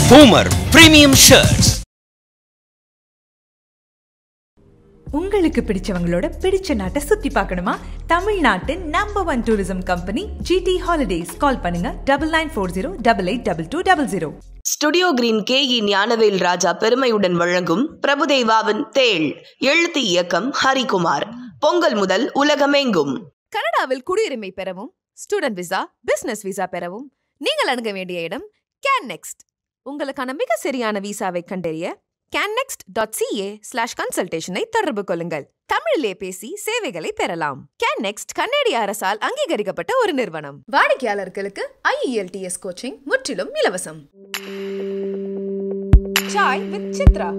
Homer Premium Shirts. உங்களுக்கு பிடிச்சவங்களோட பிடிச்ச நாட்டை சுத்தி பார்க்கணுமா? தமிழ்நாட்டின் number 1 tourism company GT Holidays. Call பண்ணுங்க 9940882200. Studio green KE Gnanavel Raja பெருமையுடன் வழங்கும் பிரபுதேவாவின் தேள். எழுத்து இயக்கம் ஹரிகுமார். பொங்கல் முதல் உலகமெங்கும். கனடாவில் குடியுரிமை பெறவும், ஸ்டூடெண்ட் விசா, பிசினஸ் விசா பெறவும் நீங்கள் அணுக வேண்டிய இடம் CanNext. உங்களுக்கான மிக சரியான விசாவை கண்டறிய mktg.t.talkies தொடர்பு கொள்ளுங்கள். தமிழிலே பேசி சேவைகளை பெறலாம். CanNext கன்னடிய அரசால் அங்கீகரிக்கப்பட்ட ஒரு நிறுவனம். வாடிக்கையாளர்களுக்கு IELTS கோச்சிங் முற்றிலும் இலவசம். சாய் வித் சித்ரா.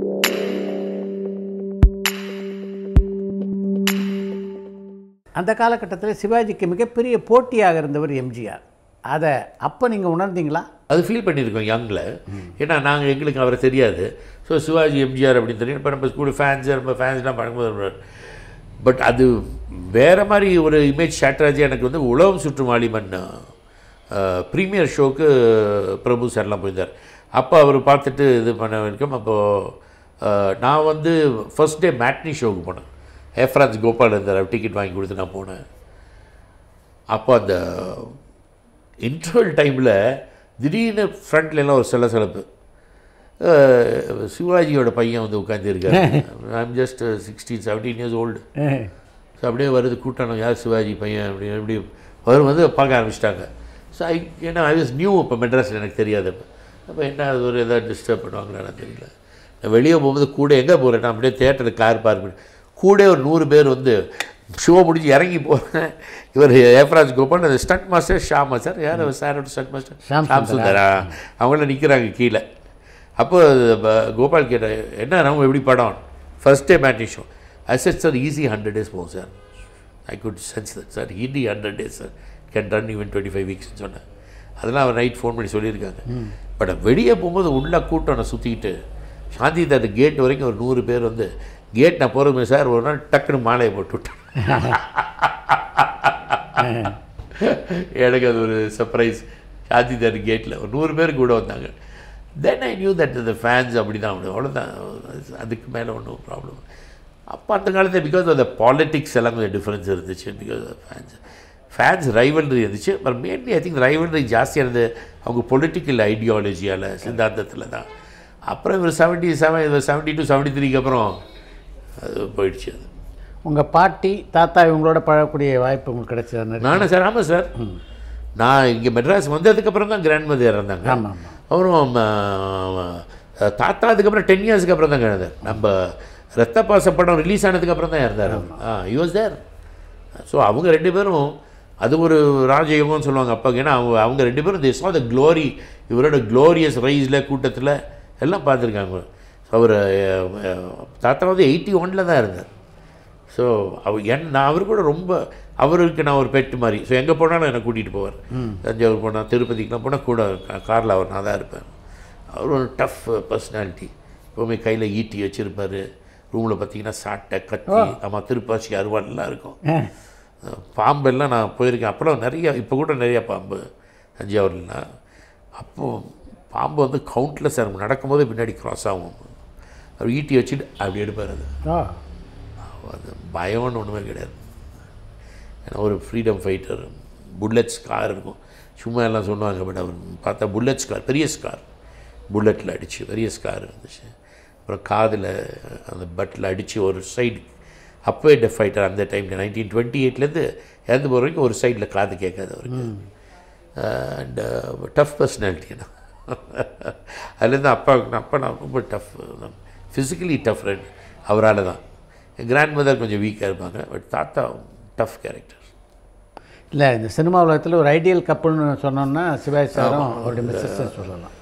அந்த காலகட்டத்தில் சிவாஜிக்கு மிகப்பெரிய போட்டியாக இருந்தவர் எம்ஜிஆர். அதை அப்போ நீங்கள் உணர்ந்தீங்களா? அது ஃபீல் பண்ணியிருக்கோம் யங்கில். ஏன்னா நாங்கள் எங்களுக்கு அவரை தெரியாது. ஸோ சிவாஜி எம்ஜிஆர் அப்படின்னு தெரியும். இப்போ நம்ம ஸ்கூல் நம்ம ஃபேன்ஸ்லாம் பண்ணும்போது பட் அது வேறு மாதிரி ஒரு இமேஜ் ஸ்ட்ராட்டஜி எனக்கு வந்து உலகம் சுற்றும் வாலிபன் ப்ரீமியர் ஷோக்கு பிரபு சார்லாம் போயிருந்தார். அப்போ அவர் பார்த்துட்டு இது பண்ண வரைக்கும். அப்போது நான் வந்து ஃபர்ஸ்ட் டே மேட்னி ஷோவுக்கு போனேன். ஏஃப்ரான்ஸ் கோபால் இருந்தார், டிக்கெட் வாங்கி கொடுத்து நான் போனேன். அப்போ அந்த இன்டர்வல் டைமில் திடீர்னு ஃப்ரண்ட்லாம் ஒரு சலசலப்பு. சிவாஜியோட பையன் வந்து உட்காந்துருக்காரு. I'm just 16-17 years old. So அப்படியே வருது கூட்டம். யார் சிவாஜி பையன் அப்படின்னு எப்படி அவர் வந்து பார்க்க ஆரம்பிச்சிட்டாங்க. ஸோ ஏன்னா ஐ வாஸ் நியூ. இப்போ மெட்ராஸில் எனக்கு தெரியாது. அப்போ என்ன அது ஒரு எதாவது டிஸ்டர்ப் பண்ணுவாங்களான்னு தெரியல. நான் வெளியே போகும்போது கூட எங்கே போகிறேன், நான் அப்படியே தேட்டருக்கு கார் பார்க் பண்ணி கூட ஒரு 100 பேர் வந்து ஷோ முடிஞ்சு இறங்கி போகிறேன். இவர் ஏஃப்ராஜ் கோபால், அந்த ஸ்டண்ட் மாஸ்டர் ஷாமா சார், யார் சாரோட ஸ்டண்ட் மாஸ்டர் ஷாம் சுந்தரா, அவங்கள நிற்கிறாங்க கீழே. அப்போ கோபால் கேட்டால் என்ன நம்ம எப்படி படம் first day matinee show. I said sir easy 100 days போகும் sir. I good sense that sir. Easy 100 days sir, can run even 25 weeksன்னு சொன்னேன். அதெல்லாம் அவர் நைட் ஃபோன் பண்ணி சொல்லியிருக்காங்க. பட் வெளியே போகும்போது உள்ள கூட்டம் நான் சுற்றிக்கிட்டு சாந்தி தேட்டர் கேட் வரைக்கும் ஒரு 100 பேர் வந்து கேட் நான் போகிறது சார் ஒரு நாள் டக்குன்னு மாலையை போட்டு விட்டேன். எனக்கு அது ஒரு சர்ப்ரைஸ். சாந்தி தேட்டர் கேட்டில் ஒரு 100 பேர் கூட வந்தாங்க. Then I knew that the fans அப்படி தான் அவ்வளோதான். அதுக்கு மேலே ஒன்றும் ப்ராப்ளம். அப்போ அந்த காலத்தில் பிகாஸ் ஆஃப் த பாலிட்டிக்ஸ் எல்லாம் கொஞ்சம் டிஃப்ரென்ஸ் இருந்துச்சு. பிகாஸ் ஆஃப் ஃபேன்ஸ் ரைவல்ரி இருந்துச்சு. But mainly I think rivalry ஜாஸ்தியாக இருந்தது அவங்க பொலிட்டிக்கல் ஐடியாலஜியால், சித்தாந்தத்தில் தான். அப்புறம் இவர் 72-73 அப்புறம் அது போயிடுச்சு. அது உங்கள் பாட்டி தாத்தா இவங்களோட பழகக்கூடிய வாய்ப்பு உங்களுக்கு கிடைச்சது? நானும் சார். ஆமாம் சார். நான் இங்கே மெட்ராஸ் வந்ததுக்கப்புறம் தான் கிராண்ட் மதர் இறந்தாங்க. ஆமாம். அப்புறம் தாத்தா அதுக்கப்புறம் 10 years அப்புறம் தான் இறந்தார். நம்ம ரத்த பாச படம் ரிலீஸ் ஆனதுக்கப்புறம் தான் இறந்தார். You was there. ஸோ அவங்க 2 பேரும் அது ஒரு ராஜயோகம்னு சொல்லுவாங்க அப்பாவுக்கு. ஏன்னா அவங்க 2 பேரும் தே சா த க்ளோரி. இவரோட க்ளோரியஸ் ரைஸில் கூட்டத்தில் எல்லாம் பார்த்துருக்காங்க. ஸோ அவர் தாத்தா வந்து 81 தான் இருந்தார். ஸோ நான் அவர் கூட ரொம்ப அவருக்கு நான் ஒரு பெட்டு மாதிரி. ஸோ எங்கே போனாலும் என்னை கூட்டிகிட்டு போவார். தஞ்சாவூர் போனால், திருப்பதிக்குலாம் போனால் கூட காரில் அவர் நான் தான் இருப்பேன். அவர் ஒரு டஃப் பர்சனாலிட்டி. எப்போவுமே கையில் ஈட்டி வச்சுருப்பார். ரூமில் பார்த்தீங்கன்னா சாட்டை, கத்தி, ஆமாம், திருப்பாச்சி, அருவாள்லாம் இருக்கும். பாம்பெல்லாம் நான் போயிருக்கேன். அப்புறம் நிறையா, இப்போ கூட நிறையா பாம்பு தஞ்சாவூர்லாம். அப்போது பாம்பு வந்து கவுண்ட்லெஸ் இருக்கும். நடக்கும்போது பின்னாடி க்ராஸ் ஆகும். அவர் ஈட்டி வச்சுட்டு அப்படி எடுப்பார். அது பயம்னு ஒன்றுமே கிடையாது. ஏன்னா ஒரு ஃப்ரீடம் ஃபைட்டர். புல்லட் ஸ்கார் இருக்கும். சும்மா எல்லாம் சொல்லுவாங்க. பட் அவர் பார்த்தா புல்லட் ஸ்கார், பெரிய ஸ்கார், புல்லட்டில் அடித்து பெரிய ஸ்கார் இருந்துச்சு. அப்புறம் காதில் அந்த பட்டில் அடித்து ஒரு சைடு அப்பவே டெஃப் ஃபைட்டர். அந்த டைமில் 1928 இறந்து போகிற வரைக்கும் ஒரு சைடில் காது கேட்காது அவருக்கு. And tough personality. ஏன்னா அதுலேருந்து அப்பா நான் ரொம்ப டஃப், ஃபிசிக்கலி டஃப் ரெண்டு அவரால் தான். என் கிராண்ட் மதர் கொஞ்சம் வீக்காக இருப்பாங்க. பட் தாத்தா டஃப் கேரக்டர். இல்லை, இந்த சினிமா உலகத்தில் ஒரு ஐடியல் கப்புள்னு சொன்னோன்னா சிவாஜி சாரும் அவருடைய மிஸ்ஸஸ் சொல்லலாம்.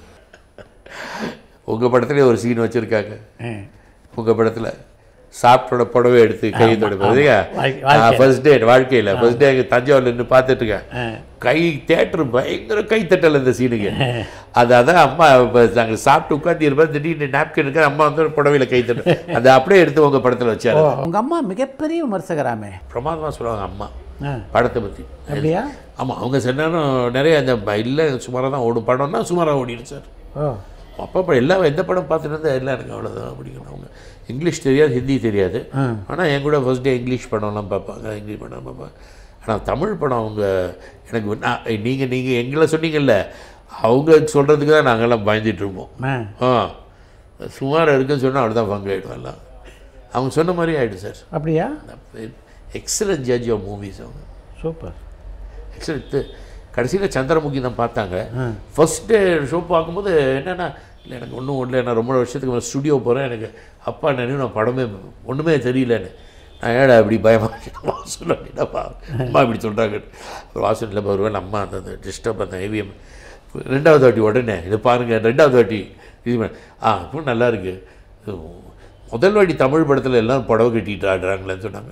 உங்கள் படத்துலேயே ஒரு சீன் வச்சுருக்காங்க. உங்கள் படத்தில் சாப்பிட்டோட புடவை எடுத்து கை தொடுப்பது. ஃபர்ஸ்ட் டே வாழ்க்கையில் ஃபர்ஸ்ட் டே எங்கள் தஞ்சாவூரில் நின்று பார்த்துட்ருக்கேன். கை தேட்டர் பயங்கர கை தட்டல் இந்த சீனுக்கு. அதான் அம்மா இப்போ நாங்கள் சாப்பிட்டு உட்காந்து இருப்போம். திடீர்னு நாப்கின் இருக்க அம்மா வந்து புடவையில் கை தட்டு அதை அப்படியே எடுத்து உங்கள் படத்தில் வச்சாரு. உங்கள் அம்மா மிகப்பெரிய விமர்சகராமே. பிரமாதமாக சொல்லுவாங்க அம்மா படத்தை பற்றி. அப்படியா? ஆமாம். அவங்க சொன்னாலும் நிறைய அந்த இல்லை சுமாராக தான் ஓடும் படம்னா சுமாராக ஓடிடும் சார். அப்பா படம் எல்லாம் எந்த படம் பார்த்துட்டு இருந்தால் எல்லாம் எனக்கு அவ்வளோதான் பிடிக்கும். அவங்க இங்கிலீஷ் தெரியாது, ஹிந்தி தெரியாது. ஆனால் என் கூட ஃபர்ஸ்ட் டே இங்கிலீஷ் படம்லாம் பார்ப்பாங்க, இங்கிலீஷ் படம் பார்ப்பாங்க. ஆனால் தமிழ் படம் அவங்க எனக்கு நீங்கள் எங்களை சொன்னீங்கல்ல, அவங்க சொல்கிறதுக்கு தான் நாங்கள்லாம் பயந்துட்டுருப்போம். சுமாராக இருக்குன்னு சொன்னால் அவ்வளோதான் ஃபங்க் ஆகிடும் எல்லாம். அவங்க சொன்ன மாதிரி ஆகிடும் சார். அப்படியா? எக்ஸலன்ட் ஜட்ஜ் ஆஃப் மூவிஸ் அவங்க. Super, excellent. கடைசியில் சந்திரமுகி தான் பார்த்தாங்க. ஃபஸ்ட் டே ஷோ பார்க்கும்போது என்னென்னா, இல்லை எனக்கு ஒன்றும் இல்லை, நான் ரொம்ப வருஷத்துக்கு மேலே ஸ்டுடியோ போகிறேன், எனக்கு அப்பா நினைவு நான் படமே ஒன்றுமே தெரியலன்னு. நான் ஏடா இப்படி பயமாக வாசல் அப்படின்னாப்பா அம்மா இப்படி சொல்கிறாங்க. அப்புறம் வாசலில் வருவேன், அம்மா அந்த டிஸ்டர்ப் அந்த ஏவிஎம் 2வது வாட்டி உடனே இது பாருங்கள் 2வது வாட்டி இது இப்போ நல்லா இருக்குது. முதல் வாட்டி தமிழ் படத்தில் எல்லாம் புடவை கட்டிட்டு ஆடுறாங்களேன்னு சொன்னாங்க.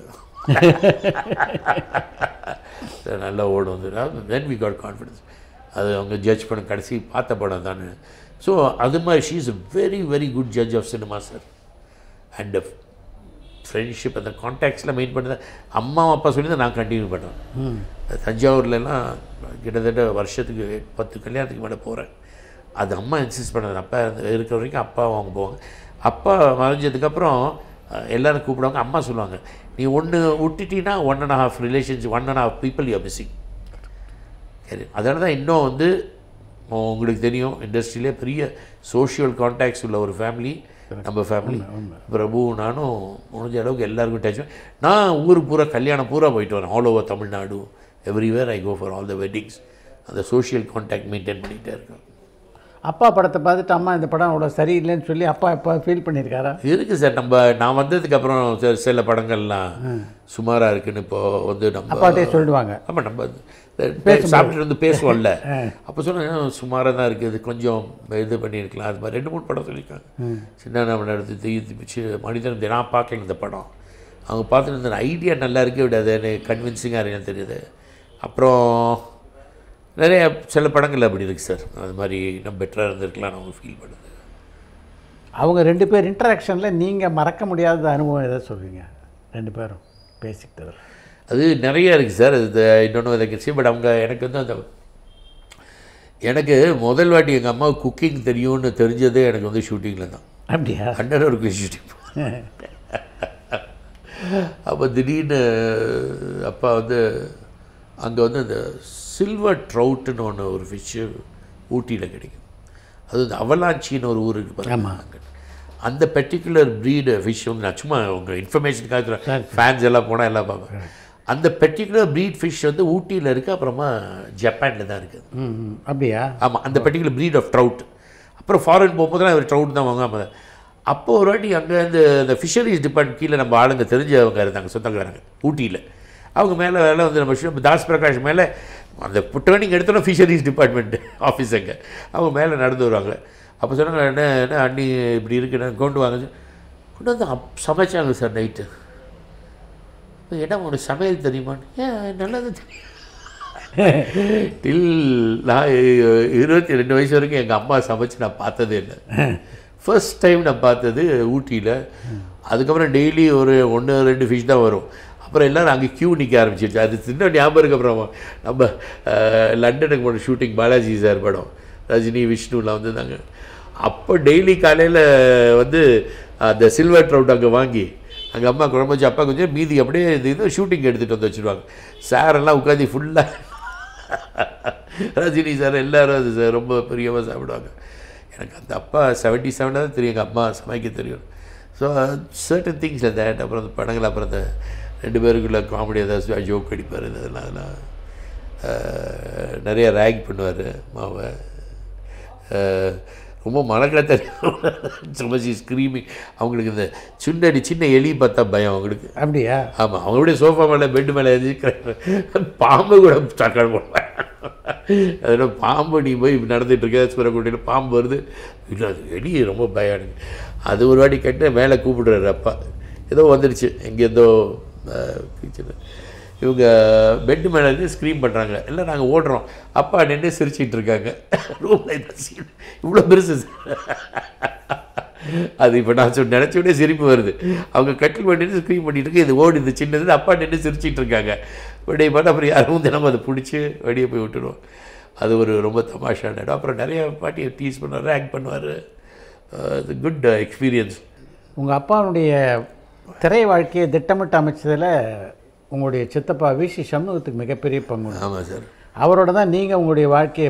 நல்லா ஓடும் வந்து தென் வி காட் கான்ஃபிடன்ஸ். அது அவங்க ஜட்ஜ் பண்ண கடைசி பார்த்த படம் தானே. ஸோ அது மாதிரி she is a very very good judge of cinema sir. And friendship அந்த கான்டாக்ட்ஸில் மெயின் பண்ணி அம்மா அப்பா சொல்லி தான் நான் கண்டினியூ பண்ணேன். தஞ்சாவூர்லாம் கிட்டத்தட்ட வருஷத்துக்கு 10 கல்யாணத்துக்கு மேலே போகிறேன். அது அம்மா இன்சிஸ்ட் பண்ணது. அப்பா இருக்கிற வரைக்கும் அப்பா அவங்க போவாங்க. அப்பா மறைஞ்சதுக்கப்புறம் எல்லோரும் கூப்பிடுவாங்க. அம்மா சொல்லுவாங்க, நீ ஒன்று விட்டுட்டீங்கன்னா 1.5 ரிலேஷன்ஸ் 1.5 பீப்புள் யூ மிஸ்ஸிங். சரி, அதனால தான் இன்னும் வந்து உங்களுக்கு தெரியும் இண்டஸ்ட்ரியிலே பெரிய சோஷியல் கான்டாக்ட்ஸ் உள்ள ஒரு ஃபேமிலி நம்ம ஃபேமிலி. பிரபு நானும் முடிஞ்ச அளவுக்கு எல்லாருக்கும் டச். நான் ஊருக்கு பூரா கல்யாணம் பூரா போயிட்டு வரேன். All over Tamil Nadu, everywhere I go for all the weddings. அந்த சோஷியல் கான்டாக்ட் மெயின்டைன் பண்ணிகிட்டே இருக்கேன். அப்பா படத்தை பார்த்துட்டு அம்மா இந்த படம் அவ்வளோ சரியில்லைன்னு சொல்லி அப்பா எப்போ ஃபீல் பண்ணியிருக்காரா? இருக்குது சார். நான் வந்ததுக்கப்புறம் சில படங்கள்லாம் சுமாராக இருக்குன்னு இப்போது வந்து நம்ம அப்பாட்டே சொல்லிடுவாங்க. ஆமாம், நம்ம சாப்பிட்டு வந்து பேசுவோம்ல, அப்போ சொன்னால் சுமாராக தான் இருக்குது, கொஞ்சம் இது பண்ணியிருக்கலாம். அது மாதிரி 2-3 படம் சொல்லியிருக்காங்க. சின்ன நம்ம நடத்தி மனிதன் நான் பார்க்கல இந்த படம். அவங்க பார்த்துட்டு இருந்த ஐடியா நல்லா இருக்கே விடாது, எனக்கு கன்வின்சிங்காக இருக்குன்னு தெரியுது. அப்புறம் நிறைய சில படங்கள் அப்படி இருக்குது சார். அது மாதிரி இன்னும் பெட்டராக இருந்திருக்கலாம்னு அவங்க ஃபீல் பண்ணுது. அவங்க 2 பேர் இன்ட்ராக்ஷனில் நீங்கள் மறக்க முடியாத அனுபவம் எதாவது சொல்லுவீங்க? 2 பேரும் பேசிக்கிட்டது அது நிறைய இருக்குது சார். அது இன்னொன்று எனக்கு பட் அவங்க எனக்கு வந்து அந்த எனக்கு முதல் வாட்டி எங்கள் அம்மாவுக்கு குக்கிங் தெரியும்னு தெரிஞ்சதே எனக்கு வந்து ஷூட்டிங்கில் தான். அப்படியா? Under shooting. அப்போ திடீர்னு அப்பா வந்து அங்கே வந்து இந்த சில்வர் ட்ரவுட்டுன்னு ஒரு ஃபிஷ்ஷு ஊட்டியில் கிடைக்கும். அது வந்து அவலாச்சின்னு ஒரு ஊர் இருக்குது பாருங்க. அந்த பர்டிகுலர் ப்ரீடு ஃபிஷ் வந்து நான் சும்மா உங்கள் இன்ஃபர்மேஷனுக்காக ஃபேன்ஸ் எல்லாம் போனால் எல்லாம் பார்ப்பேன். அந்த பர்டிகுலர் ப்ரீட் ஃபிஷ் வந்து ஊட்டியில் இருக்குது, அப்புறமா ஜப்பானில் தான் இருக்குது. அப்படியா? ஆமாம், அந்த பர்டிகுலர் ப்ரீட் ஆஃப் ட்ரவுட். அப்புறம் ஃபாரின் போகும்போதுலாம் அவர் ட்ரவுட் தான் வாங்க. அப்போ ஒரு வாட்டி அங்கே இந்த ஃபிஷரிஸ் டிபார்ட்மெண்ட் கீழே நம்ம ஆளுங்க தெரிஞ்சவங்க இருந்தாங்க, சொந்தக்காரங்க ஊட்டியில். அவங்க மேலே வேலை வந்து நம்ம தாஸ் பிரகாஷ் மேலே அந்த டேர்னிங் எடுத்தோன்னா ஃபிஷரிஸ் டிபார்ட்மெண்ட் ஆஃபீஸ் அங்கே அவங்க மேலே நடந்து வருவாங்க. அப்போ சொன்னாங்க, என்ன அண்ணி இப்படி இருக்குன்னு கொண்டு வாங்க. கொண்டு வந்து சமைச்சாங்க சார் நைட்டு. என்ன உனக்கு சமையல் தெரியுமான்னு? ஏன் நல்லது தெரியும். டில் நான் 22 வயசு வரைக்கும் எங்கள் அம்மா சமைச்சு நான் பார்த்ததே இல்லை. ஃபர்ஸ்ட் டைம் நான் பார்த்தது ஊட்டியில். அதுக்கப்புறம் டெய்லி ஒரு 1-2 ஃபிஷ் தான் வரும். அப்புறம் எல்லோரும் அங்கே க்யூ நிற்க ஆரம்பிச்சிருச்சு. அது சின்ன ஞாபகம் இருக்குது. அப்புறம் நம்ம லண்டனுக்கு போன ஷூட்டிங் பாலாஜி சார் படம், ரஜினி விஷ்ணுலாம் வந்துருந்தாங்க. அப்போ டெய்லி காலையில் வந்து அந்த சில்வர் ட்ரவுட் அங்கே வாங்கி அங்கே அம்மா குழம்பு வச்சு அப்பா கொஞ்சம் மீதி அப்படியே இது ஷூட்டிங் எடுத்துகிட்டு வந்து வச்சுருவாங்க. சாரெல்லாம் உட்காந்து ஃபுல்லாக ரஜினி சார் எல்லோரும் அது சார் ரொம்ப பிரியமாக சாப்பிடுவாங்க. எனக்கு அந்த அப்பா 77 தான் தெரியும் எங்கள் அம்மா சமைக்க தெரியும். So certain things that. அப்புறம் அந்த படங்கள், அப்புறம் அந்த 2 பேருக்குள்ள காமெடி ஏதாவது ஜோக் அடிப்பார். அதெல்லாம் நிறைய ரேக் பண்ணுவார் மாவை. ரொம்ப மழை தெரியும். சமைச்சி ஸ்க்ரீமிங். அவங்களுக்கு இந்த சின்ன எலி பார்த்தா பயம் அவங்களுக்கு. அப்படியா? ஆமாம், அவங்களுடைய சோஃபா மேலே பெட்டு மேலே எழுதி பாம்பு கூட தக்காளி போடுவேன். அதனால் பாம்பு நீ போய் நடந்துகிட்டு இருக்க சூரக்குட்டியில் பாம்பு வருது, இல்லை அது எலி ரொம்ப பயம் எனக்கு. அது ஒரு வாட்டி கேட்டு மேலே கூப்பிடுறாரு அப்பா. ஏதோ வந்துடுச்சு எங்கேருந்தோ கிச்சனு. இவங்க பெட்டு மேலே இருந்து ஸ்க்ரீம் பண்ணுறாங்க. எல்லாம் நாங்கள் ஓடுறோம். அப்பா நின்று சிரிச்சிட்டு இருக்காங்க ரூமில். இந்த சீன் இவ்வளோ பெருசு. அது இப்போ நான் நினச்சோடனே சிரிப்பு வருது. அவங்க கட்டில் பண்ணிட்டு ஸ்க்ரீம் பண்ணிட்டு இருக்கு. இது ஓடி இந்த சின்னது அப்பா நின்று சிரிச்சிட்டு இருக்காங்க. வெளியே பார்த்து அப்புறம் யாரும் தினமும் அதை பிடிச்சி வெளியே போய் விட்டுருவோம். அது ஒரு ரொம்ப தமாஷான இடம். அப்புறம் நிறைய பாட்டியை டீஸ் பண்ணுவார், ஆக்ட் பண்ணுவார். Good experience. உங்கள் அப்பாவுடைய திரை வாழ்க்கையை திட்டமிட்டு அமைச்சதில் உங்களுடைய சித்தப்பா வி.சி. சண்முகத்துக்கு மிகப்பெரிய பங்கு. ஆமாம் சார். அவரோட தான் நீங்கள் உங்களுடைய வாழ்க்கையை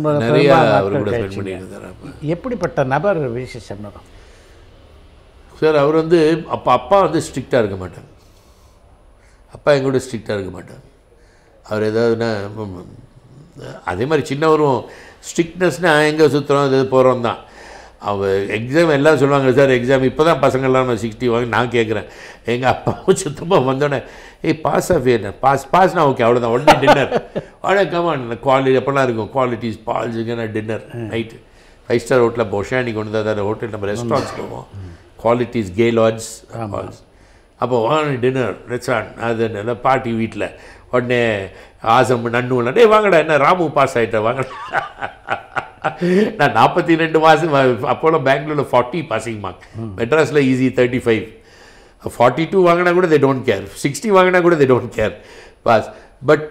எப்படிப்பட்ட நபர் வி.சி. சண்முகம் சார்? அவர் வந்து அப்பா வந்து ஸ்ட்ரிக்டாக இருக்க மாட்டாங்க. அப்பா எங்களோட ஸ்ட்ரிக்டாக இருக்க மாட்டாங்க. அவர் ஏதாவதுன்னா அதே மாதிரி சின்னவரும் ஸ்ட்ரிக்ட்னஸ்னால் எங்கே சுற்றுறோம் இது போகிறோம் தான். அவள் எக்ஸாம் எல்லாம் சொல்லுவாங்க சார், எக்ஸாம் இப்போ தான் பசங்கள்லாம் 60 வாங்க. நான் கேட்குறேன், எங்கள் அப்பாவும் சுத்தமாக வந்தோடனே பாஸ் ஆஃப் என்ன பாஸ்னா ஓகே அவ்வளோதான், உடனே டின்னர். உடனே கமான் குவாலிட்டி எப்போல்லாம் இருக்கும், குவாலிட்டிஸ் பால்ஸுங்கன்னா டின்னர் நைட்டு 5 ஸ்டார் ஹோட்டலில் பொஷானி கொண்டு தான் ஹோட்டல் நம்ம ரெஸ்டாரண்ட்ஸ் போவோம். குவாலிட்டிஸ் கே லாட்ஜ் பால்ஸ். அப்போ டின்னர் ரெஸ்டாரண்ட் அது நல்லா பாட்டி வீட்டில். உடனே ஆசம் நன்னுல டே வாங்கடா, என்ன ராமு பாஸ் ஆகிட்டேன் வாங்கடா. நான் 42 மாதம் அப்போலாம் பெங்களூரில் 40 பாசிங் மார்க், மெட்ராஸில் ஈஸி 35. 42 வாங்கினா கூட தே டோன்ட் கேர், 60 வாங்கினா கூட they don't care boss. But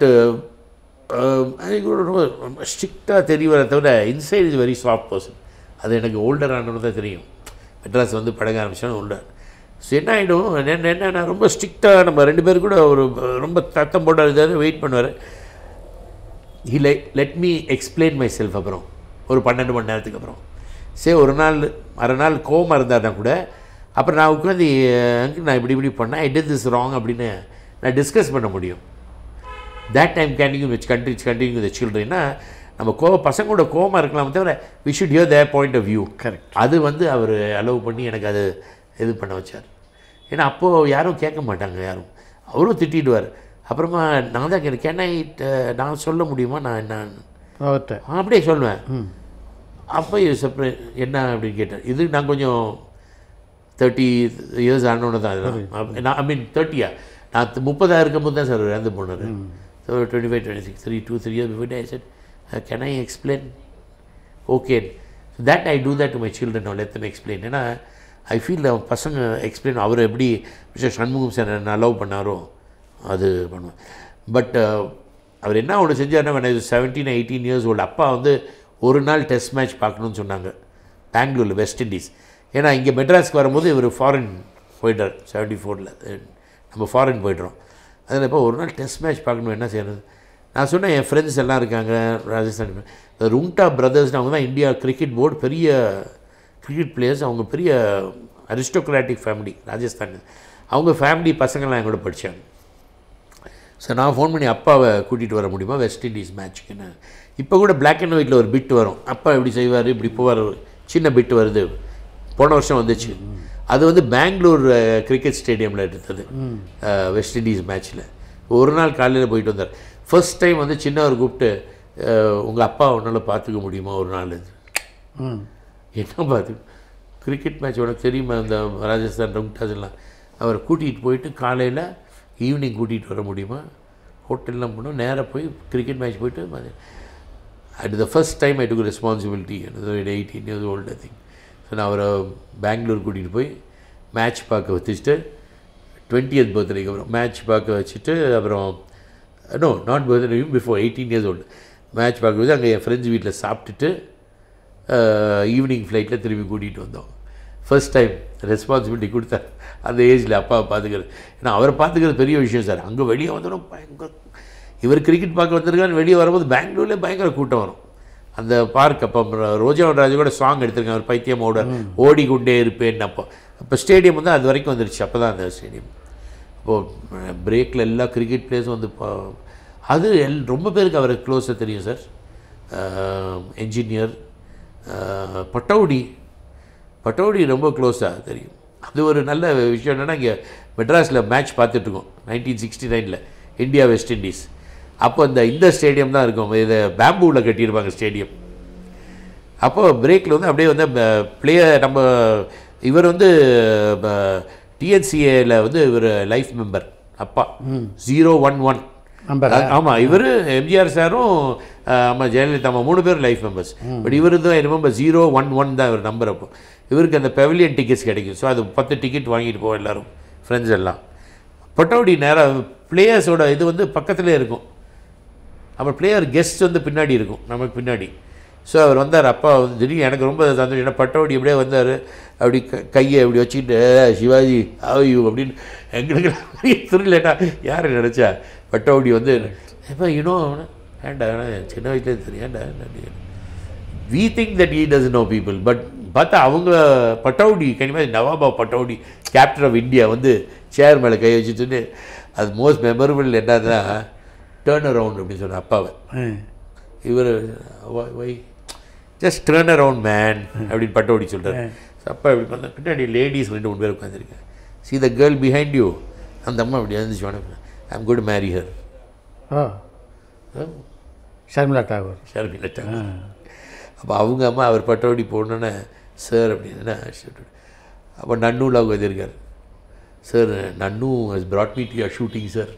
ரொம்ப ஸ்ட்ரிக்டாக தெரியவரை தவிர inside is very soft person. அது எனக்கு ஓல்டர் ஆனது தான் தெரியும். மெட்ராஸ் வந்து பழக ஆரம்பிச்சோன்னு ஓல்டர். ஸோ என்ன ஆகிடும் என்ன ரொம்ப ஸ்ட்ரிக்டாக நம்ம 2 பேர் கூட ஒரு ரொம்ப தத்தம் போட்டு ஏதாவது வெயிட் பண்ணுவார். He let me explain myself. அப்புறம் ஒரு 12 மணி நேரத்துக்கு அப்புறம் ஒரு நாள் மறுநாள் கோவமாக இருந்தாருனா கூட அப்புறம் நான் உட்காந்து நான் இப்படி பண்ணேன், ஐ டிட் திஸ் ராங் அப்படின்னு நான் டிஸ்கஸ் பண்ண முடியும். தேட் டைம் கேண்டிங் விச் கண்டினியூ வித் சில்ட்ரன்னா நம்ம பசங்களோட கோவமாக இருக்கலாம் தவிர we should hear their point of view. Correct. அது வந்து அவர் அலோவ் பண்ணி எனக்கு அது இது பண்ண வச்சார். ஏன்னா அப்போது யாரும் கேட்க மாட்டாங்க, யாரும். அவரும் திட்டிடுவார். அப்புறமா நான் தான் நான் சொல்ல முடியுமா நான் என்ன அப்படியே சொல்லுவேன். அப்போ என்ன அப்படின்னு கேட்டேன். இது நான் கொஞ்சம் 30 இயர்ஸ் ஆனோன்னு தான் இதெல்லாம். நான் ஐ மீன் 30 நான் 30 இருக்கும்போது தான் சார் இறந்து போனார். So 25, 26, 3 years before I said, can I explain? Okay. So that I do that to my children now, let them explain. ஏன்னா ஐ ஃபீல் பசங்க எக்ஸ்பிளைன் அவர் எப்படி மிஸ்டர் சண்முகம் சார் என்ன அலோவ் பண்ணாரோ அது பண்ணுவேன். பட் அவர் என்ன ஒன்று செஞ்சார்னா, when I was 17 or 18 years old, அப்பா வந்து ஒரு நாள் டெஸ்ட் மேட்ச் பார்க்கணுன்னு சொன்னாங்க பெங்களூரில், வெஸ்ட் இண்டீஸ். ஏன்னா இங்கே மெட்ராஸ்க்கு வரும்போது இவர் ஃபாரின் போய்ட்டார் 74. நம்ம ஃபாரின் போய்ட்றோம். அதில் இப்போ ஒரு நாள் டெஸ்ட் மேட்ச் பார்க்கணும், என்ன செய்யறது? நான் சொன்னேன் என் ஃப்ரெண்ட்ஸ் எல்லாம் இருக்காங்க ராஜஸ்தான், இந்த ருங்டா பிரதர்ஸ்னு அவங்க தான் இந்தியா கிரிக்கெட் போர்டு பெரிய கிரிக்கெட் பிளேயர்ஸ். அவங்க பெரிய அரிஸ்டோக்ராட்டிக் ஃபேமிலி ராஜஸ்தான். அவங்க ஃபேமிலி பசங்கள்லாம் என் கூட படித்தாங்க. ஸோ நான் ஃபோன் பண்ணி அப்பாவை கூட்டிகிட்டு வர முடியுமா வெஸ்ட் இண்டீஸ் மேட்ச்சுக்குன்னு. இப்போ கூட பிளாக் அண்ட் ஒயிட்டில் ஒரு பிட் வரும், அப்பா இப்படி செய்வார் இப்படி போவார், சின்ன பிட் வருது. போன வருஷம் வந்துச்சு. அது வந்து பெங்களூர் கிரிக்கெட் ஸ்டேடியமில் எடுத்தது வெஸ்ட் இண்டீஸ் மேட்ச்சில். ஒரு நாள் காலையில் போயிட்டு வந்தார். ஃபர்ஸ்ட் டைம் வந்து சின்னவர் கூப்பிட்டு உங்கள் அப்பா உன்னால் பார்த்துக்க முடியுமா ஒரு நாள்? என்ன பார்த்து கிரிக்கெட் மேட்ச் உனக்கு தெரியுமா இந்த ராஜஸ்தான் ரவுண்டாஸ்லாம்? அவரை கூட்டிகிட்டு போயிட்டு காலையில் ஈவினிங் கூட்டிகிட்டு வர முடியுமா? ஹோட்டல்லாம் போனோம், நேராக போய் கிரிக்கெட் மேட்ச் போயிட்டு at the first time I took responsibility. 18 years old I think. So நான் அவரை பெங்களூர் கூட்டிகிட்டு போய் மேட்ச் பார்க்க வச்சுட்டு 20th பர்த்டேக்கு அப்புறம் மேட்ச் பார்க்க வச்சுட்டு அப்புறம் not birthday before 18 years old match பார்க்க வச்சு அங்கே என் ஃப்ரெண்ட்ஸ் வீட்டில் சாப்பிட்டுட்டு ஈவினிங் ஃப்ளைட்டில் திரும்பி கூட்டிகிட்டு வந்தோம். ஃபர்ஸ்ட் டைம் ரெஸ்பான்சிபிலிட்டி கொடுத்தார் அந்த ஏஜில் அப்பாவை பார்த்துக்கிறது. ஏன்னா அவரை பார்த்துக்கிறது பெரிய விஷயம் சார். அங்கே வெளியே வந்தோன்னா பயங்கர, இவர் கிரிக்கெட் பார்க்க வந்திருக்கான்னு வெளியே வரும்போது பெங்களூர்லேயே பயங்கர கூட்டம் வரும். அந்த பார்க் அப்போ ரோஜாவன் ராஜு கூட சாங் எடுத்திருக்கேன், அவர் பைத்தியமோட ஓடிக்கொண்டே இருப்பேன். அப்போ ஸ்டேடியம் வந்து அது வரைக்கும் வந்துருச்சு. அப்போ தான் அந்த ஸ்டேடியம். இப்போது பிரேக்கில் எல்லா கிரிக்கெட் பிளேயர்ஸும் வந்து அது ரொம்ப பேருக்கு அவருக்கு க்ளோஸாக தெரியும் சார். என்ஜினியர் பட்டௌடி ரொம்ப க்ளோஸாக தெரியும். அது ஒரு நல்ல விஷயம். என்னென்னா இங்கே மெட்ராஸில் மேட்ச் பார்த்துட்ருக்கோம் 1969 இந்தியா வெஸ்ட் இண்டீஸ். அப்போ இந்த ஸ்டேடியம் தான் இருக்கும், இதை பேம்பூவில் கட்டியிருப்பாங்க ஸ்டேடியம். அப்போது பிரேக்கில் வந்து அப்படியே வந்து பிளேயர் நம்ம இவர் வந்து டிஎன்சிஏயில் வந்து இவர் லைஃப் மெம்பர் அப்பா 011. ஆமாம், இவர் எம்ஜிஆர் சாரும் ஆமாம் ஜெயலலிதா அம்மா 3 பேரும் லைஃப் மெம்பர்ஸ். பட் இவர் தான் ரிமெம்பர் 011 தான் இவர் நம்பர். அப்போ இவருக்கு அந்த பெவிலியன் டிக்கெட்ஸ் கிடைக்கும். ஸோ அது 10 டிக்கெட் வாங்கிட்டு போவோம் எல்லோரும் ஃப்ரெண்ட்ஸ் எல்லாம். பட்டௌடி நேராக பிளேயர்ஸோட இது வந்து பக்கத்துலேயே இருக்கும். அப்புறம் பிளேயர் கெஸ்ட் வந்து பின்னாடி இருக்கும் நமக்கு பின்னாடி. ஸோ அவர் வந்தார். அப்பா வந்து திடீர்னு எனக்கு ரொம்ப சந்தோஷம். ஏன்னா பட்டவடி அப்படியே வந்தார். அப்படி கையை அப்படி வச்சுக்கிட்டு சிவாஜி ஆவையூ அப்படின்னு எங்களுக்கு தெரியலட்டா யார் நினச்சா பட்டவடி வந்து இப்போ இன்னும் ஏண்டா சின்ன வயசுலேயே தெரியாண்டா we think that he does no people. But பார்த்தா அவங்க பட்டவுடி கனிமா நவாபா பட்டவுடி கேப்டன் ஆஃப் இந்தியா வந்து சேர் மேலே கை வச்சுட்டு அது மோஸ்ட் மெமரபிள் என்னன்னா டேர்ன் அரவுண்ட் அப்படின்னு சொன்ன அப்பாவை. இவர் why just turn around man அப்படின்னு பட்டவுடி சொல்கிறார். அப்பா இப்படி பண்ண பின்னாடி லேடிஸ் 2-3 பேர் உட்காந்துருக்கேன். see the girl behind you. அந்த அம்மா அப்படி இருந்துச்சு. I am good marry her. Sharmila Tagore. அப்போ அவங்க அம்மா அவர் பட்டோடி போடணுன்னு சார் அப்படின்னா அப்போ நன்னுல அவங்க வந்திருக்கார். Sir Nannu has brought me to your shooting sir.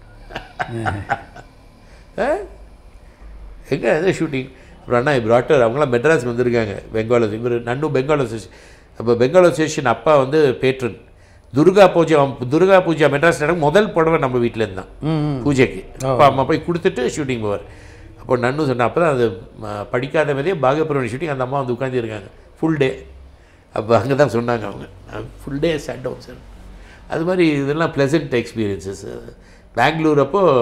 எங்கே எதாவது ஷூட்டிங். அப்புறம் அண்ணா பிராட்டர் அவங்களாம் மெட்ராஸ் வந்திருக்காங்க. பெங்கால் இவர் நன்னு பெங்கால் அசோசியேஷன். அப்போ பெங்கால் அசோசியேஷன் அப்பா வந்து பேட்ரன். துர்கா பூஜா மெட்ராஸ் நடக்கும் முதல் புடவை நம்ம வீட்டிலேருந்து தான் பூஜைக்கு. அப்பா அம்மா போய் கொடுத்துட்டு ஷூட்டிங் போவார். அப்போ நன்னு சொன்ன அப்போ தான் அது படிக்காத மாதிரியே பாகப்பிரவணி ஷூட்டிங் அந்த அம்மா வந்து உட்காந்துருக்காங்க ஃபுல் டே. அப்போ அங்கே தான் சொன்னாங்க அவங்க full day shut down sir. அது மாதிரி இதெல்லாம் ப்ளசன்ட் எக்ஸ்பீரியன்ஸஸ். பெங்களூர் அப்போது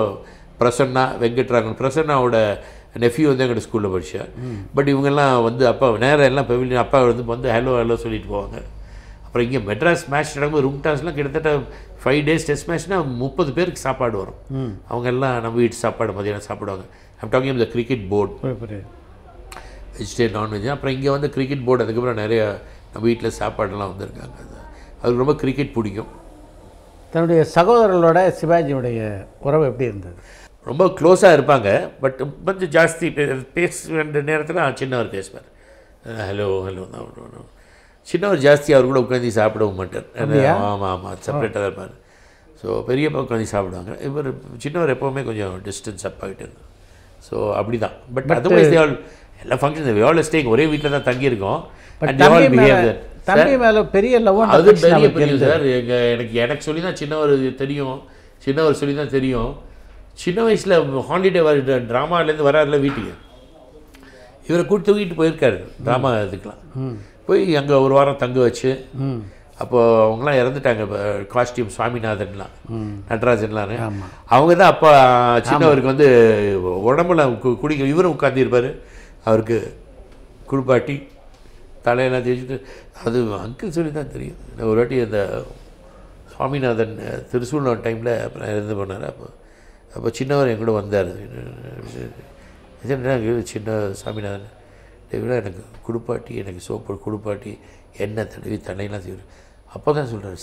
பிரசன்னாவோட நெஃப்யூ வந்து எங்கள்கிட்ட ஸ்கூலில் படித்தா. பட் இவங்கெல்லாம் வந்து அப்பா நேரம் எல்லாம் பெவிலியன் அப்பா வந்து ஹலோ சொல்லிட்டு போவாங்க. அப்புறம் இங்கே மெட்ராஸ் மேட்ச் நடக்கும்போது ரூம் டாஸ்லாம் கிட்டத்தட்ட 5 days டெஸ்ட் மேட்ச்னால் 30 பேருக்கு சாப்பாடு வரும். அவங்க எல்லாம் நம்ம வீட்டு சாப்பாடு மதியானம் சாப்பிடுவாங்க. ஐம் டாக்கிங் இந்த கிரிக்கெட் போர்டு வெஜிடேரியன் நான்வெஜ். அப்புறம் இங்கே வந்து கிரிக்கெட் போர்டு அதுக்கப்புறம் நிறையா நம்ம வீட்டில் சாப்பாடெல்லாம் வந்திருக்காங்க. அவருக்கு ரொம்ப கிரிக்கெட் பிடிக்கும். தன்னுடைய சகோதரர்களோட சிவாஜியுடைய உறவு எப்படி இருந்தது? ரொம்ப க்ளோஸாக இருப்பாங்க. பட் கொஞ்சம் ஜாஸ்தி பேச வேண்டிய நேரத்தில் சின்னவர் பேசுவார். ஹலோ தான். சின்னவர் ஜாஸ்தி அவர் கூட உட்காந்து சாப்பிடவும் மாட்டார். ஆமாம் செப்பரேட்டாக தான் இருப்பார். ஸோ பெரியப்பா உட்காந்து சாப்பிடுவாங்க. இவர் சின்னவர் எப்போவுமே கொஞ்சம் டிஸ்டன்ஸ் அப் ஆகிட்டு இருந்தது. ஸோ அப்படி தான். பட் அதர்வைஸ் எல்லா ஃபங்க்ஷன் ஆல் ஸ்டேக் ஒரே வீட்டில் தான் தங்கியிருக்கோம். தம்பி மேலே பெரிய லவ் அது பெரிய சார். எனக்கு சொல்லி தான் சின்னவர் சொல்லி தான் தெரியும். சின்ன வயசில் ஹாலிடே ட்ராமாலேருந்து வராதுல வீட்டுக்கு இவரை தூக்கிட்டு போயிருக்காரு ட்ராமா இதுக்கெலாம். போய் அங்கே ஒரு வாரம் தங்க வச்சு அப்போது அவங்களாம் இறந்துட்டாங்க. காஸ்டியூம் சுவாமிநாதன்லாம் நடராஜன்லாம் அவங்க தான் அப்போ சின்னவருக்கு வந்து உடம்புல குடிக்க இவரும் உட்காந்துருப்பார். அவருக்கு குளிப்பாட்டி தலையெல்லாம் தேய்ச்சிட்டு அது அங்கிள் சொல்லி தான் தெரியும். ஒரு வாட்டி அந்த சுவாமிநாதன் திருசூலம் டைமில் அப்புறம் இறந்து போனார். அப்போ சின்னவர் என் கூட வந்தார். சின்ன சாமிநாதன் விட எனக்கு குளிப்பாட்டி எனக்கு சோப்பு குளிப்பாட்டி எண்ணெய் தடவி தண்ணியெல்லாம் செய்வார். அப்போ தான் சொல்கிறார்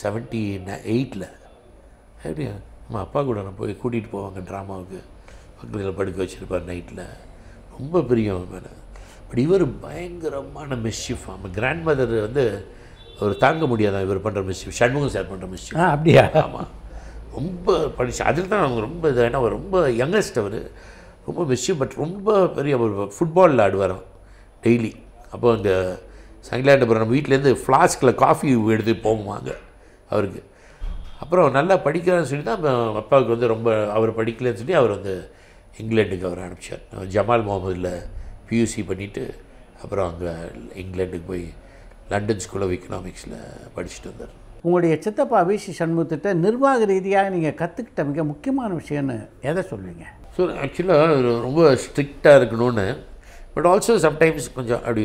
78 அப்படியா நம்ம அப்பா கூட நான் போய் கூட்டிகிட்டு போவாங்க ட்ராமாவுக்கு. பக்கத்தில் படுக்க வச்சுருப்பார் நைட்டில். ரொம்ப பிரியம் மேலே. பட் இவர் பயங்கரமான மிஸ்ஷிஃப். நம்ம கிராண்ட் மதர் வந்து அவர் தாங்க முடியாதான் இவர் பண்ணுற மிஸ்ஷிஃப். ஷண்முகம் சார் பண்ணுற மிஸ்ஷிஃப். அப்படியா? ஆமாம் ரொம்ப படிச்சு அதில் தான் அவங்க ரொம்ப இது. ஏன்னா அவர் ரொம்ப யங்கஸ்ட். அவர் ரொம்ப மிஸ்ஷிஃப். பட் ரொம்ப பெரிய அவர் ஃபுட்பாலில் ஆடுவார் டெய்லி. அப்போ அங்கே சங்கிலாண்டபுரம் நம்ம வீட்டிலேருந்து ஃப்ளாஸ்கில் காஃபி எடுத்து போகுவாங்க அவருக்கு. அப்புறம் நல்லா படிக்கிறான்னு சொல்லி தான் அப்பாவுக்கு வந்து ரொம்ப அவர் படிக்கலன்னு சொல்லி அவர் வந்து இங்கிலாண்டுக்கு அவர் அனுப்பிச்சார். ஜமால் முகமதில் பியூசி பண்ணிவிட்டு அப்புறம் அங்கே இங்கிலாண்டுக்கு போய் லண்டன் ஸ்கூல் ஆஃப் எக்கனாமிக்ஸில் படிச்சுட்டு வந்தார். உங்களுடைய சித்தப்பா விசி சண்முகத்திட்ட நிர்வாக ரீதியாக நீங்கள் கற்றுக்கிட்ட மிக முக்கியமான விஷயம்னு எதை சொல்வீங்க? ஸோ ஆக்சுவலாக ரொம்ப ஸ்ட்ரிக்டாக இருக்கணும்னு. பட் ஆல்சோ சம்டைம்ஸ் கொஞ்சம் அப்படி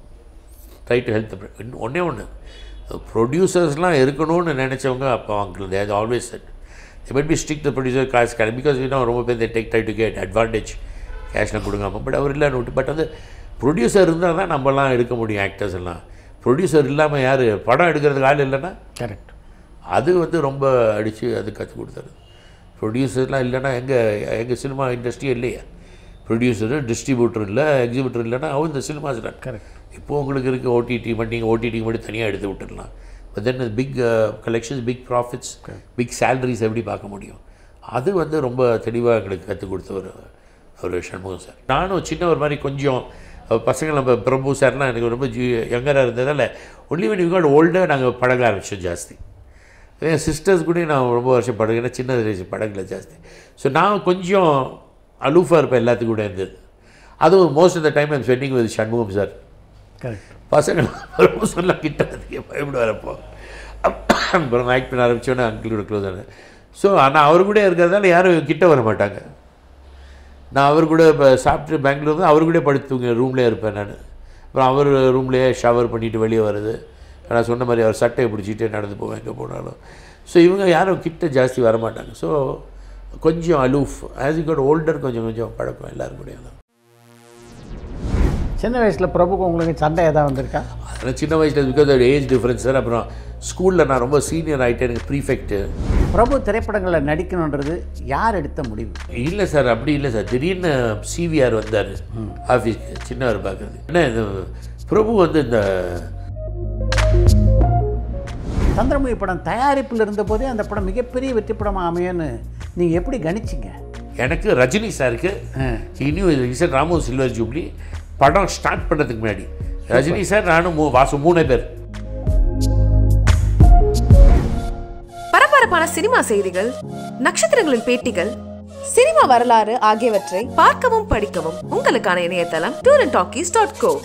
ட்ரை டு ஹெல்ப். ஒன்றே ப்ரொடியூசர்ஸ்லாம் இருக்கணும்னு நினச்சவங்க அப்போ uncle they always said they might be strict the producer காசு கிடையாது. பிகாஸ் ரொம்ப பேர் they try to get advantage கேஷ்லாம் கொடுக்காம. பட் அவர் இல்லைன்னு விட்டு. பட் வந்து ப்ரொடியூசர் இருந்தால் தான் நம்மலாம் எடுக்க முடியும் ஆக்டர்ஸ் எல்லாம். ப்ரொடியூசர் இல்லாமல் யார் படம் எடுக்கிறதுக்கு ஆள் இல்லைன்னா கரெக்ட். அது வந்து ரொம்ப அடித்து அது கற்றுக் கொடுத்தாரு. ப்ரொடியூசர்லாம் இல்லைன்னா எங்கள் சினிமா இண்டஸ்ட்ரியே இல்லையா. ப்ரொடியூசரு டிஸ்ட்ரிபியூட்டர் இல்லை எக்ஸிபியூட்டர் இல்லைன்னா அவர் இந்த சினிமாஸ் தான். கரெக்ட். இப்போது உங்களுக்கு இருக்குது ஓடிடி நீங்கள் ஓடிடிக்கு மட்டும் தனியாக எடுத்து விட்டுடலாம். But then big collections big profits big salaries எப்படி பார்க்க முடியும். அது வந்து ரொம்ப தெளிவாக எங்களுக்கு கற்றுக் கொடுத்த ஒரு ஷண்முகம் சார். நானும் சின்ன ஒரு மாதிரி கொஞ்சம் பசங்கள் நம்ம பிரபு சார்லாம் எனக்கு ரொம்ப யங்கராக இருந்ததால் ஒன்லி வென் யூ காட் ஓல்டாக நாங்கள் பழக ஆரம்பித்தோம் ஜாஸ்தி. என் சிஸ்டர்ஸ் கூட நான் ரொம்ப வருஷம் பழகினா சின்ன வயசு பழகல ஜாஸ்தி. ஸோ நான் கொஞ்சம் அலூஃபாக இருப்பேன் எல்லாத்துக்கும் கூட இருந்தது. அதுவும் most of the time I'm spending with Shanmugam sir. Correct. பசங்க சொல்லலாம் கிட்ட பயப்படுவார். அப்போ அப்புறம் ஆக்ட் பண்ண ஆரம்பித்தோன்னே அங்கிளோட க்ளோஸ் ஆனேன். ஸோ ஆனால் அவர் கூட இருக்கிறதால யாரும் கிட்ட வர மாட்டாங்க. நான் அவர் கூட இப்போ சாப்பிட்டு பெங்களூர் வந்து அவர் கூட படுத்துங்க ரூம்லேயே இருப்பேன் நான். அப்புறம் அவர் ரூம்லேயே ஷவர் பண்ணிவிட்டு வெளியே வருது. நான் சொன்ன மாதிரி அவர் சட்டையை பிடிச்சிட்டு நடந்து போவேன் எங்கே போனாலும். ஸோ இவங்க யாரும் கிட்ட ஜாஸ்தி வரமாட்டாங்க. ஸோ கொஞ்சம் aloof. As you got older கொஞ்சம் பழக்கம் எல்லாரும் கூட. சின்ன வயசில் பிரபுக்கு உங்களுக்கு சண்டை ஏதாவது வந்திருக்கா? அதனால் சின்ன வயசில் பிகாஸ் ஏஜ் டிஃப்ரென்ஸ் சார். அப்புறம் ஸ்கூலில் நான் ரொம்ப சீனியர் ஆகிட்டேன். எனக்கு ப்ரீஃபெக்ட்டு. பிரபு திரைப்படங்களில் நடிக்கணுன்றது யார் எடுத்த முடிவு? இல்லை சார், அப்படி இல்லை சார். திடீர்னு சிவிஆர் வந்தார் ஆஃபீஸ்க்கு சின்னவர் பார்க்குறது. என்ன இது பிரபு வந்து இந்த சந்திரமுகி படம் தயாரிப்பில் இருந்தபோதே அந்த படம் மிகப்பெரிய வெற்றி படமாக அமையன்னு நீங்கள் எப்படி கணிச்சிங்க? எனக்கு ரஜினி சாருக்கு இன்னும் ரீசெண்ட் ராமோ சில்வர் ஜூப்ளி படம் ஸ்டார்ட் பண்ணுறதுக்கு முன்னாடி ரஜினி சார் நானும் வாசு 3 பேர். பரபரப்பான சினிமா செய்திகள், நட்சத்திரங்களின் பேட்டிகள், சினிமா வரலாறு ஆகியவற்றை பார்க்கவும் படிக்கவும் உங்களுக்கான இணையதளம் mktg.t.talkies.